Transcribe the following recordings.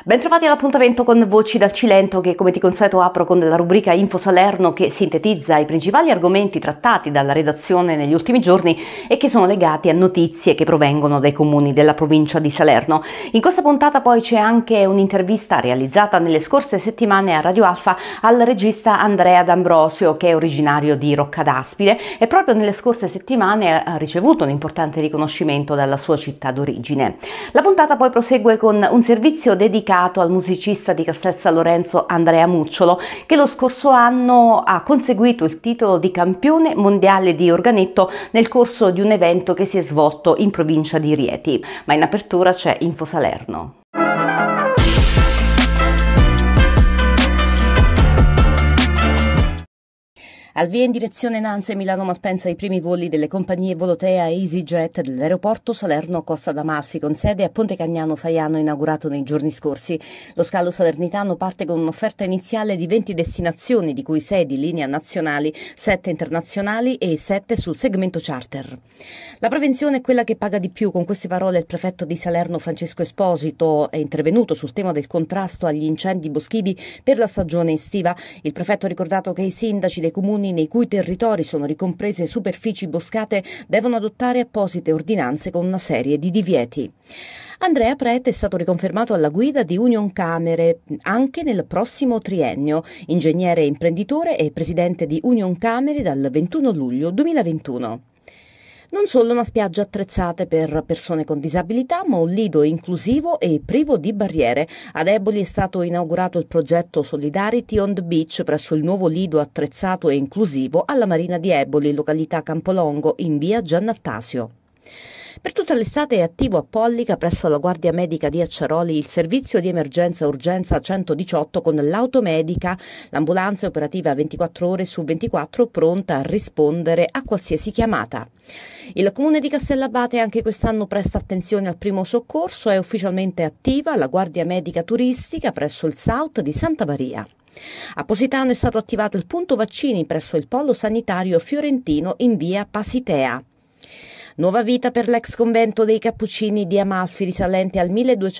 Bentrovati all'appuntamento con Voci dal Cilento che come di consueto apro con la rubrica Info Salerno che sintetizza i principali argomenti trattati dalla redazione negli ultimi giorni e che sono legati a notizie che provengono dai comuni della provincia di Salerno. In questa puntata poi c'è anche un'intervista realizzata nelle scorse settimane a Radio Alfa al regista Andrea D'Ambrosio, che è originario di Roccadaspide e proprio nelle scorse settimane ha ricevuto un importante riconoscimento dalla sua città d'origine. La puntata poi prosegue con un servizio dedicato al musicista di Castel San Lorenzo Andrea Mucciolo, che lo scorso anno ha conseguito il titolo di campione mondiale di organetto nel corso di un evento che si è svolto in provincia di Rieti. Ma in apertura c'è Info Salerno. Al via in direzione Nanze e Milano Malpensa i primi voli delle compagnie Volotea e EasyJet dell'aeroporto Salerno-Costa d'Amalfi con sede a Ponte Cagnano Faiano inaugurato nei giorni scorsi. Lo scalo salernitano parte con un'offerta iniziale di 20 destinazioni, di cui 6 di linea nazionali, 7 internazionali e 7 sul segmento charter. La prevenzione è quella che paga di più. Con queste parole il prefetto di Salerno Francesco Esposito è intervenuto sul tema del contrasto agli incendi boschivi per la stagione estiva. Il prefetto ha ricordato che i sindaci dei comuni nei cui territori sono ricomprese superfici boscate devono adottare apposite ordinanze con una serie di divieti. Andrea Prete è stato riconfermato alla guida di Unioncamere anche nel prossimo triennio, ingegnere e imprenditore e presidente di Unioncamere dal 21 luglio 2021. Non solo una spiaggia attrezzata per persone con disabilità, ma un lido inclusivo e privo di barriere. Ad Eboli è stato inaugurato il progetto Solidarity on the Beach presso il nuovo lido attrezzato e inclusivo alla Marina di Eboli, località Campolongo, in via Giannattasio. Per tutta l'estate è attivo a Pollica, presso la Guardia Medica di Acciaroli, il servizio di emergenza urgenza 118 con l'automedica. L'ambulanza è operativa 24 ore su 24, pronta a rispondere a qualsiasi chiamata. Il comune di Castellabate anche quest'anno presta attenzione al primo soccorso, è ufficialmente attiva la Guardia Medica Turistica presso il South di Santa Maria. A Positano è stato attivato il punto vaccini presso il polo sanitario fiorentino in via Pasitea. Nuova vita per l'ex convento dei Cappuccini di Amalfi, risalente al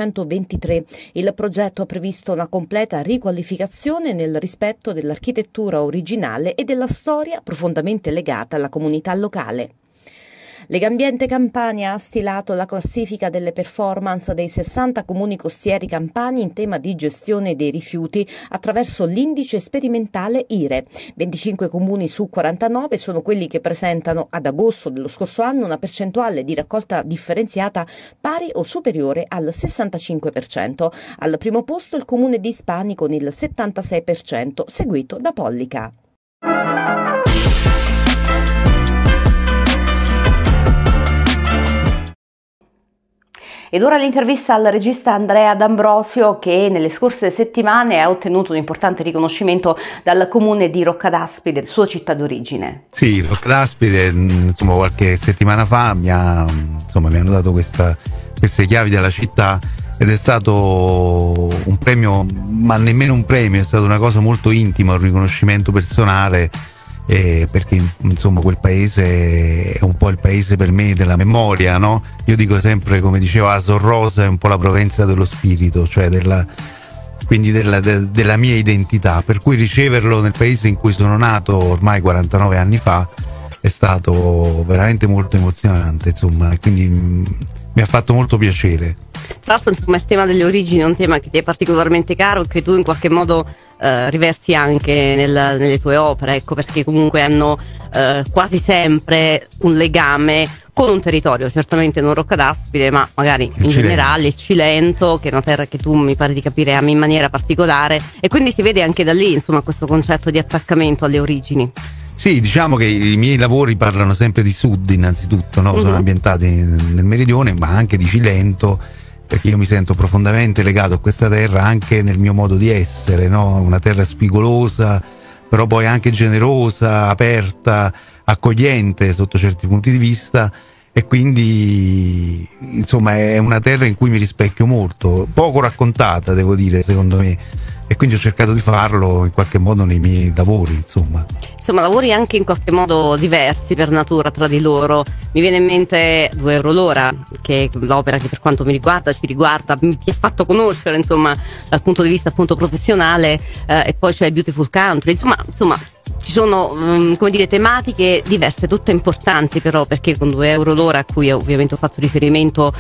1223. Il progetto ha previsto una completa riqualificazione nel rispetto dell'architettura originale e della storia profondamente legata alla comunità locale. Legambiente Campania ha stilato la classifica delle performance dei 60 comuni costieri campani in tema di gestione dei rifiuti attraverso l'indice sperimentale IRE. 25 comuni su 49 sono quelli che presentano ad agosto dello scorso anno una percentuale di raccolta differenziata pari o superiore al 65%. Al primo posto il comune di Ispani con il 76%, seguito da Pollica. Ed ora l'intervista al regista Andrea D'Ambrosio, che nelle scorse settimane ha ottenuto un importante riconoscimento dal comune di Roccadaspide, sua città d'origine. Sì, Roccadaspide, insomma, qualche settimana fa mi hanno dato queste chiavi della città ed è stato un premio, ma nemmeno un premio, è stata una cosa molto intima, un riconoscimento personale. Perché insomma quel paese è un po' il paese per me della memoria, no? Io dico sempre, come diceva Asor Rosa, è un po' la Provenza dello spirito, cioè della mia identità, per cui riceverlo nel paese in cui sono nato ormai 49 anni fa è stato veramente molto emozionante, insomma, quindi mi ha fatto molto piacere. Tra l'altro, insomma, il tema delle origini è un tema che ti è particolarmente caro e che tu in qualche modo riversi anche nelle tue opere, ecco, perché comunque hanno quasi sempre un legame con un territorio, certamente non Roccadaspide, ma magari in generale il Cilento, che è una terra che tu mi pare di capire ami in maniera particolare, e quindi si vede anche da lì, insomma, questo concetto di attaccamento alle origini. Sì, diciamo che i miei lavori parlano sempre di sud innanzitutto, no? Sono ambientati nel meridione, ma anche di Cilento, perché io mi sento profondamente legato a questa terra anche nel mio modo di essere, no? Una terra spigolosa, però poi anche generosa, aperta, accogliente sotto certi punti di vista, e quindi insomma è una terra in cui mi rispecchio molto, poco raccontata, devo dire, secondo me, e quindi ho cercato di farlo in qualche modo nei miei lavori, insomma. Lavori anche in qualche modo diversi per natura tra di loro. Mi viene in mente 2 euro l'ora, che è l'opera che per quanto mi riguarda, ci riguarda, ti ha fatto conoscere, insomma, dal punto di vista appunto professionale, e poi c'è Beautiful Country, insomma ci sono come dire, tematiche diverse, tutte importanti però, perché con 2 euro l'ora, a cui ovviamente ho fatto riferimento,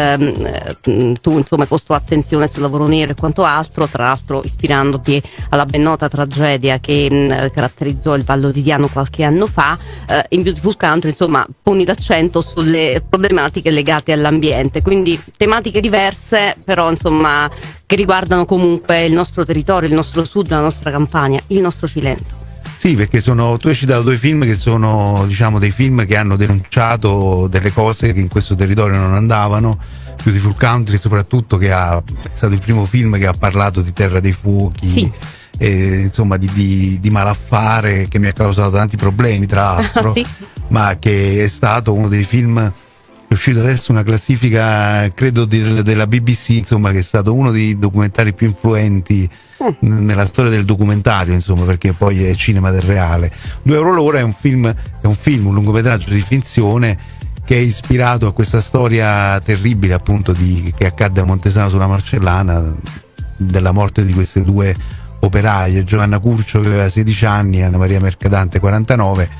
tu insomma hai posto attenzione sul lavoro nero e quanto altro, tra l'altro ispirandoti alla ben nota tragedia che caratterizzò il Vallo di Diano qualche anno fa. In Beautiful Country insomma poni l'accento sulle problematiche legate all'ambiente, quindi tematiche diverse però insomma che riguardano comunque il nostro territorio, il nostro sud, la nostra Campania, il nostro Cilento. Sì, perché tu hai citato 2 film che sono, diciamo, dei film che hanno denunciato delle cose che in questo territorio non andavano. Beautiful Country soprattutto, che è stato il primo film che ha parlato di Terra dei Fuochi, sì. Insomma di malaffare, che mi ha causato tanti problemi tra l'altro, sì. Ma che è stato uno dei film, è uscito adesso una classifica credo della BBC, insomma, che è stato uno dei documentari più influenti nella storia del documentario, insomma, perché poi è cinema del reale. 2 euro l'ora è un film, un lungometraggio di finzione che è ispirato a questa storia terribile appunto che accadde a Montesano sulla Marcellana, della morte di queste 2 operaie, Giovanna Curcio che aveva 16 anni e Anna Maria Mercadante 49,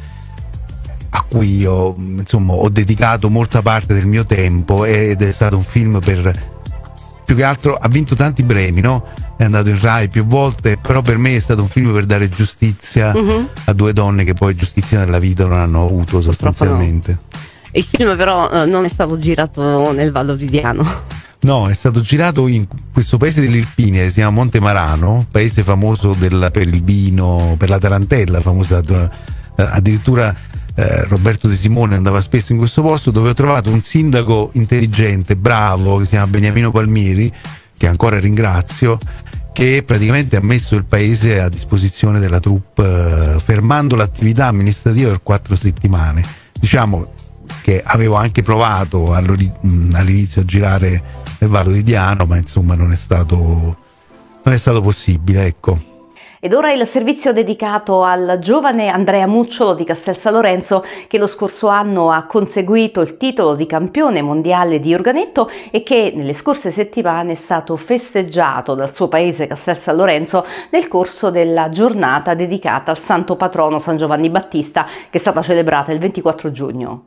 a cui ho dedicato molta parte del mio tempo, ed è stato un film più che altro ha vinto tanti premi, no? È andato in Rai più volte, però per me è stato un film per dare giustizia a 2 donne che poi giustizia nella vita non hanno avuto sostanzialmente. No. Il film però non è stato girato nel Vallo di Diano. No, è stato girato in questo paese dell'Irpinia che si chiama Monte Marano, paese famoso per il vino, per la tarantella, famosa addirittura. Roberto De Simone andava spesso in questo posto, dove ho trovato un sindaco intelligente, bravo, che si chiama Beniamino Palmieri, che ancora ringrazio, che praticamente ha messo il paese a disposizione della troupe, fermando l'attività amministrativa per 4 settimane. Diciamo che avevo anche provato all'inizio a girare nel Vallo di Diano, ma insomma non è stato possibile, ecco. Ed ora il servizio dedicato al giovane Andrea Mucciolo di Castel San Lorenzo, che lo scorso anno ha conseguito il titolo di campione mondiale di organetto e che nelle scorse settimane è stato festeggiato dal suo paese Castel San Lorenzo nel corso della giornata dedicata al santo patrono San Giovanni Battista, che è stata celebrata il 24 giugno.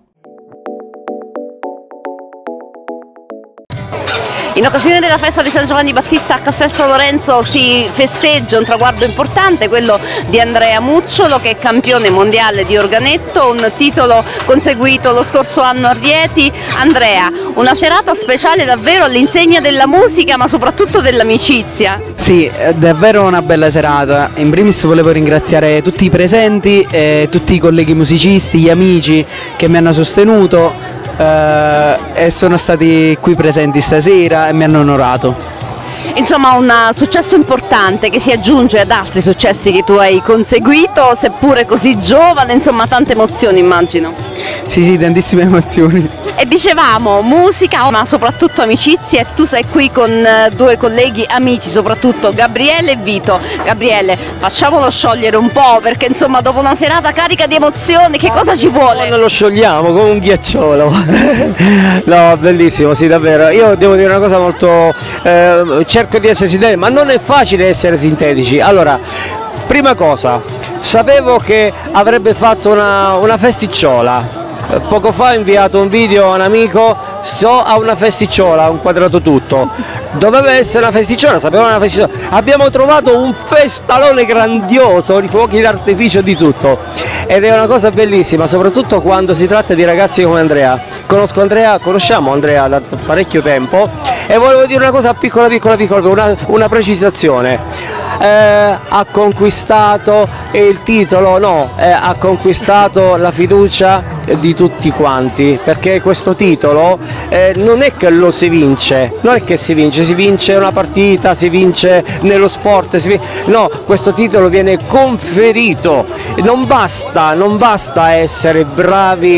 In occasione della festa di San Giovanni Battista a Castel San Lorenzo si festeggia un traguardo importante, quello di Andrea Mucciolo, che è campione mondiale di organetto, un titolo conseguito lo scorso anno a Rieti. Andrea, una serata speciale davvero all'insegna della musica, ma soprattutto dell'amicizia. Sì, è davvero una bella serata. In primis volevo ringraziare tutti i presenti, tutti i colleghi musicisti, gli amici che mi hanno sostenuto e sono stati qui presenti stasera e mi hanno onorato. Insomma, un successo importante che si aggiunge ad altri successi che tu hai conseguito, seppure così giovane, insomma tante emozioni immagino. Sì, tantissime emozioni. E dicevamo musica ma soprattutto amicizie, e tu sei qui con 2 colleghi amici, soprattutto Gabriele e Vito. Gabriele, facciamolo sciogliere un po', perché insomma dopo una serata carica di emozioni che cosa ci vuole? Non lo sciogliamo come un ghiacciolo. No, bellissimo, sì, davvero. Io devo dire una cosa molto cerco di essere sintetico, ma non è facile essere sintetici. Allora, prima cosa, sapevo che avrebbe fatto una festicciola. Poco fa ho inviato un video a un amico, a una festicciola, ho inquadrato tutto. Doveva essere una festicciola, sapevo una festicciola. Abbiamo trovato un festalone grandioso, di fuochi d'artificio, di tutto. Ed è una cosa bellissima, soprattutto quando si tratta di ragazzi come Andrea. Conosciamo Andrea da parecchio tempo, e volevo dire una cosa piccola, una precisazione. Ha conquistato il titolo, no, ha conquistato la fiducia di tutti quanti, perché questo titolo non è che lo si vince, non è che si vince una partita, si vince nello sport, no, questo titolo viene conferito. Non basta essere bravi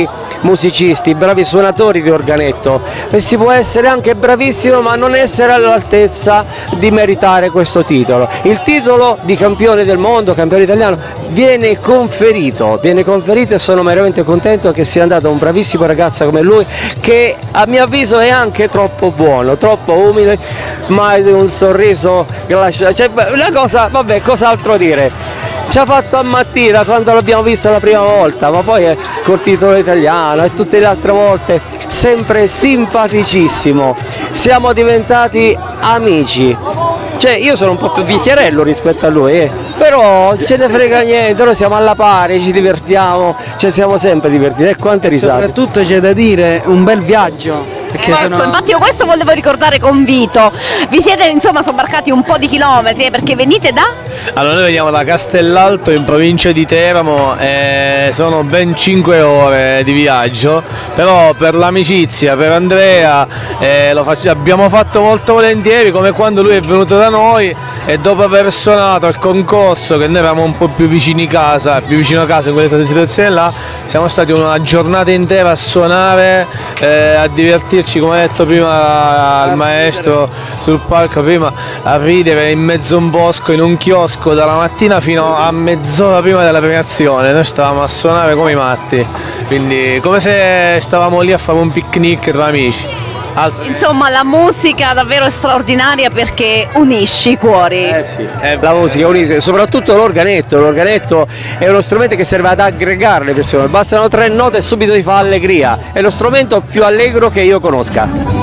musicisti, bravi suonatori di organetto, e si può essere anche bravissimo ma non essere all'altezza di meritare questo titolo. Il titolo di campione del mondo, campione italiano, viene conferito e sono veramente contento che sia andato un bravissimo ragazzo come lui, che a mio avviso è anche troppo buono, troppo umile, mai un sorriso che lascia, cioè, una cosa, vabbè, cos'altro dire? Ci ha fatto a mattina quando l'abbiamo visto la prima volta, ma poi è col titolo italiano e tutte le altre volte sempre simpaticissimo. Siamo diventati amici. Cioè, io sono un po' più vecchierello rispetto a lui, però ce ne frega niente, noi siamo alla pari, ci divertiamo, ci siamo sempre divertiti, e quante risate. Soprattutto c'è da dire un bel viaggio. Infatti io questo volevo ricordare con Vito, vi siete insomma sobbarcati un po' di chilometri perché venite da? Allora noi veniamo da Castellalto in provincia di Teramo e sono ben 5 ore di viaggio, però per l'amicizia, per Andrea abbiamo fatto molto volentieri, come quando lui è venuto da noi e dopo aver suonato al concorso, che noi eravamo un po' più vicino a casa in questa situazione là, siamo stati una giornata intera a suonare, a divertirci, come ha detto prima il maestro sul palco, prima a ridere in mezzo a un bosco, in un chiosco, dalla mattina fino a mezz'ora prima della premiazione. Noi stavamo a suonare come i matti, quindi come se stavamo lì a fare un picnic tra amici. Insomma, la musica davvero straordinaria perché unisce i cuori. Sì, la musica unisce, soprattutto l'organetto. L'organetto è uno strumento che serve ad aggregare le persone, bastano 3 note e subito ti fa allegria. È lo strumento più allegro che io conosca.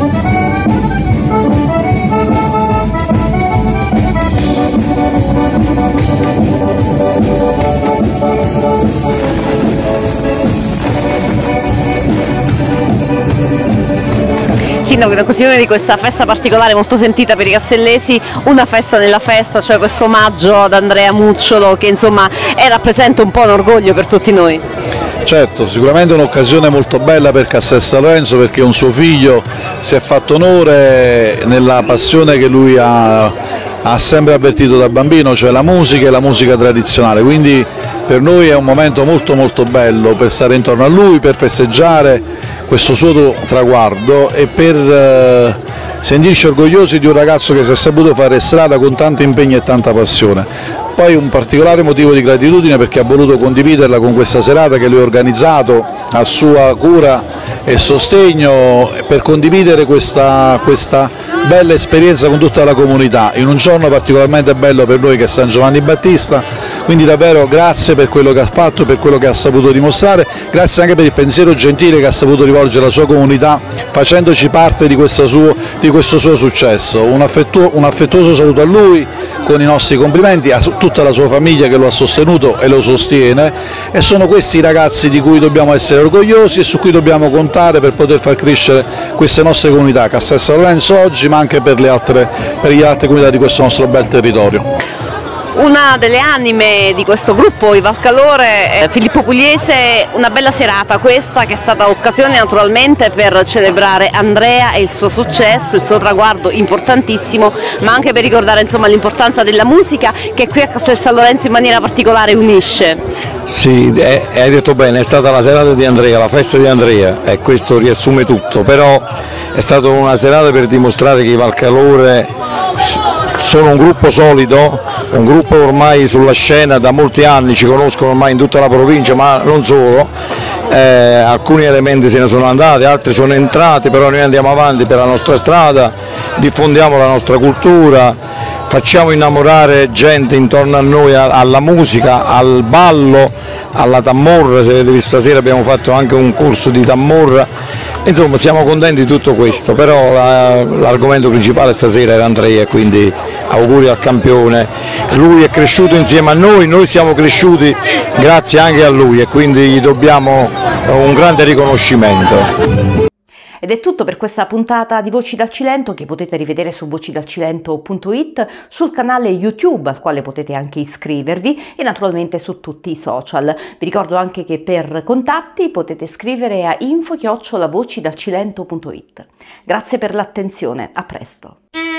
Sindaco, in occasione di questa festa particolare molto sentita per i castellesi, una festa nella festa, cioè questo omaggio ad Andrea Mucciolo che insomma rappresenta un po' un orgoglio per tutti noi. Certo, sicuramente un'occasione molto bella per Castel San Lorenzo, perché un suo figlio si è fatto onore nella passione che lui ha sempre avvertito da bambino, cioè la musica e la musica tradizionale, quindi per noi è un momento molto molto bello per stare intorno a lui, per festeggiare questo suo traguardo e per sentirci orgogliosi di un ragazzo che si è saputo fare strada con tanto impegno e tanta passione. Poi un particolare motivo di gratitudine perché ha voluto condividerla con questa serata che lui ha organizzato a sua cura e sostegno, per condividere questa bella esperienza con tutta la comunità, in un giorno particolarmente bello per noi che è San Giovanni Battista, quindi davvero grazie per quello che ha fatto, per quello che ha saputo dimostrare, grazie anche per il pensiero gentile che ha saputo rivolgere alla sua comunità facendoci parte di questo suo successo. Un affettuoso saluto a lui con i nostri complimenti, a tutta la sua famiglia che lo ha sostenuto e lo sostiene, e sono questi i ragazzi di cui dobbiamo essere orgogliosi e su cui dobbiamo contare per poter far crescere queste nostre comunità, Castel San Lorenzo oggi ma anche per le altre comunità di questo nostro bel territorio. Una delle anime di questo gruppo, i Valcalore, Filippo Pugliese, una bella serata questa che è stata occasione naturalmente per celebrare Andrea e il suo successo, il suo traguardo importantissimo, ma anche per ricordare insomma l'importanza della musica che qui a Castel San Lorenzo in maniera particolare unisce. Sì, hai detto bene, è stata la serata di Andrea, la festa di Andrea e questo riassume tutto, però è stata una serata per dimostrare che i Valcalore sono un gruppo solido, un gruppo ormai sulla scena da molti anni, ci conoscono ormai in tutta la provincia, ma non solo, alcuni elementi se ne sono andati, altri sono entrati, però noi andiamo avanti per la nostra strada, diffondiamo la nostra cultura, facciamo innamorare gente intorno a noi alla musica, al ballo, alla tammorra. Se avete visto stasera abbiamo fatto anche un corso di tammorra. Insomma, siamo contenti di tutto questo, però l'argomento principale stasera era Andrea, quindi auguri al campione. Lui è cresciuto insieme a noi, noi siamo cresciuti grazie anche a lui e quindi gli dobbiamo un grande riconoscimento. Ed è tutto per questa puntata di Voci dal Cilento che potete rivedere su vocidalcilento.it, sul canale YouTube al quale potete anche iscrivervi e naturalmente su tutti i social. Vi ricordo anche che per contatti potete scrivere a info@vocidalcilento.it. Grazie per l'attenzione, a presto!